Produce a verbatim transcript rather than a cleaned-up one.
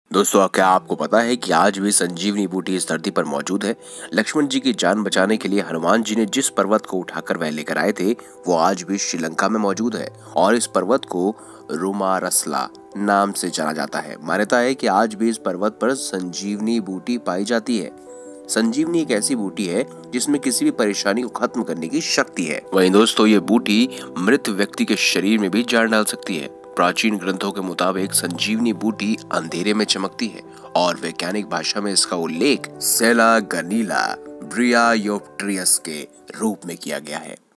दोस्तों, क्या आपको पता है कि आज भी संजीवनी बूटी इस धरती पर मौजूद है। लक्ष्मण जी की जान बचाने के लिए हनुमान जी ने जिस पर्वत को उठाकर वह लेकर आए थे, वो आज भी श्रीलंका में मौजूद है और इस पर्वत को रुमारसला नाम से जाना जाता है। मान्यता है कि आज भी इस पर्वत पर संजीवनी बूटी पाई जाती है। संजीवनी एक ऐसी बूटी है जिसमें किसी भी परेशानी को खत्म करने की शक्ति है। वहीं दोस्तों, ये बूटी मृत व्यक्ति के शरीर में भी जान डाल सकती है। प्राचीन ग्रंथों के मुताबिक संजीवनी बूटी अंधेरे में चमकती है और वैज्ञानिक भाषा में इसका उल्लेख सेला गनीला ब्रियायोप्ट्रियस के रूप में किया गया है।